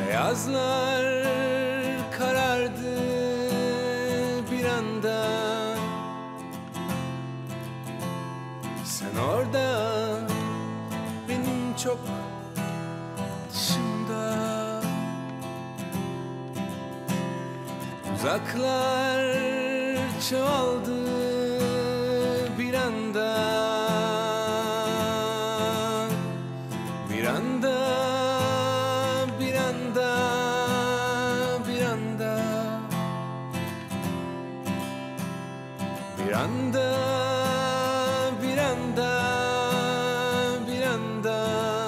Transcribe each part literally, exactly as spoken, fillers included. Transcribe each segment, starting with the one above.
Yazlar karardı bir anda. Sen orada, benim çok dışımda. Uzaklar çoğaldı bir anda. Bir anda, bir anda, bir anda. Bir anda, bir anda, bir anda.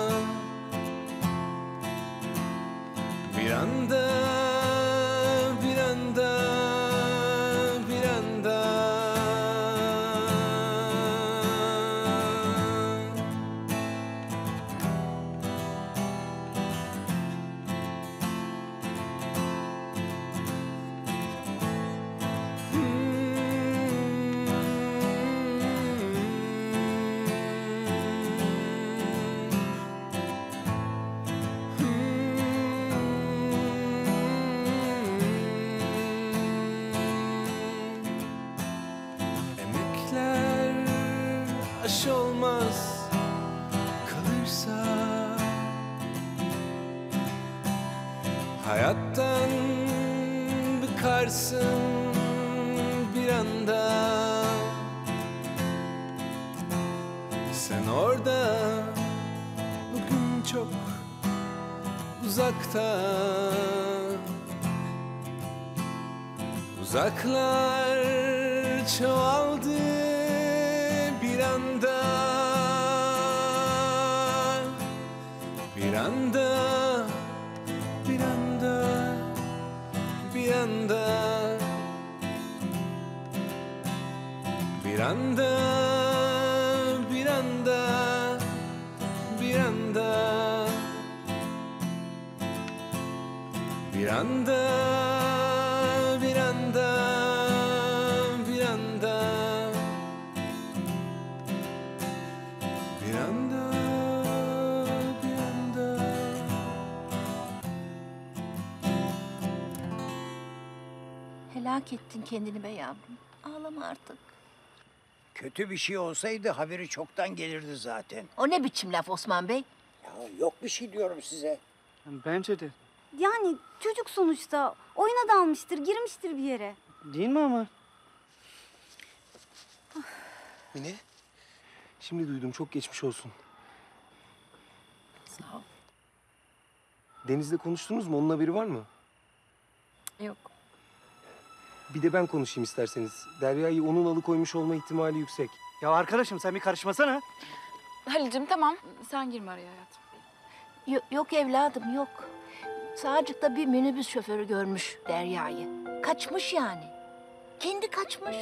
Bir anda, bir anda, bir anda. Emekler aş olmaz kalırsa, hayattan bıkarsın bir anda. Sen orada, bugün çok uzakta. Uzaklar çoğaldı bir anda. Bir anda, bir anda, bir anda. Bir anda, bir anda, bir anda. Bir anda, bir anda, bir anda. Bir anda, bir anda. Helak ettin kendini be yavrum. Ağlama artık. Kötü bir şey olsaydı haberi çoktan gelirdi zaten. O ne biçim laf Osman Bey? Ya yok bir şey diyorum size. Bence de. Yani çocuk sonuçta oyuna dalmıştır, girmiştir bir yere. Değil mi ama? Mine, şimdi duydum. Çok geçmiş olsun. Sağ ol. Deniz'le konuştunuz mu? Onun haberi var mı? Yok. Bir de ben konuşayım isterseniz. Derya'yı onun alıkoymuş olma ihtimali yüksek. Ya arkadaşım sen bir karışmasana. Halil'cim tamam. Sen girme araya hayatım. Yok, yok evladım yok. Sağcıkta bir minibüs şoförü görmüş Derya'yı. Kaçmış yani. Kendi kaçmış.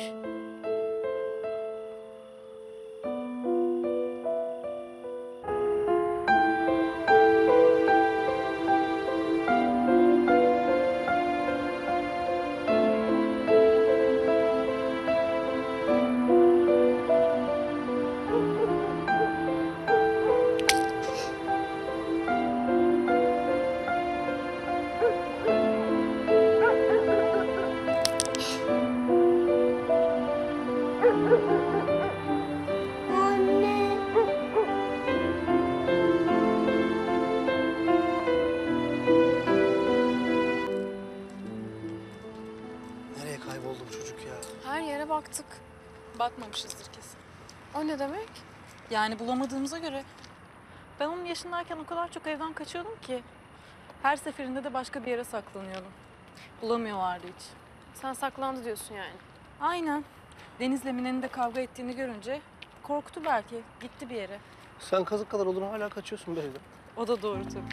Nereye kayboldu bu çocuk ya? Her yere baktık. Bakmamışızdır kesin. O ne demek? Yani bulamadığımıza göre. Ben onun yaşındayken o kadar çok evden kaçıyordum ki. Her seferinde de başka bir yere saklanıyordum. Bulamıyorlardı hiç. Sen saklandı diyorsun yani. Aynen. Deniz'le Mine'nin de kavga ettiğini görünce korktu belki. Gitti bir yere. Sen kazık kadar olur hala kaçıyorsun be evden. O da doğru tabii.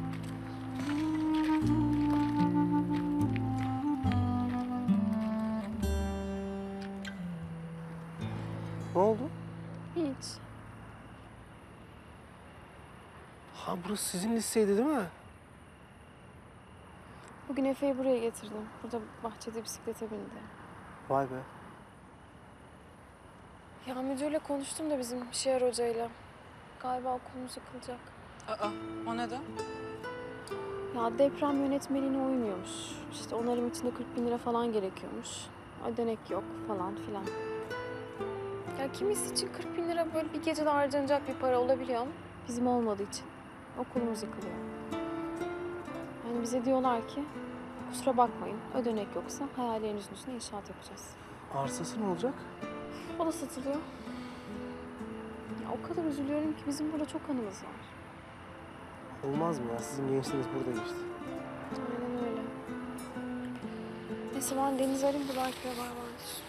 Ne oldu? Hiç. Ha burası sizin liseydi değil mi? Bugün Efe'yi buraya getirdim. Burada bahçede bisiklete bindi. Vay be. Ya müdürle konuştum da bizim Şiar hocayla. Galiba okulumuz yıkılacak. Aa, o neden? Ya deprem yönetmeliğine uymuyormuş. İşte onarım için de kırk bin lira falan gerekiyormuş. Ödenek yok falan filan. Ya kimisi için kırk bin lira böyle bir gecede harcanacak bir para olabiliyor ama bizim olmadığı için okulumuz yıkılıyor. Yani bize diyorlar ki kusura bakmayın ödenek yoksa hayallerinizin üstüne inşaat yapacağız. Arsası ne olacak? O da satılıyor. Ya o kadar üzülüyorum ki bizim burada çok anımız var. Olmaz mı ya? Sizin gençliğiniz burada geçti. Aynen öyle. Neyse ben Deniz arayayım da belki haber vardır.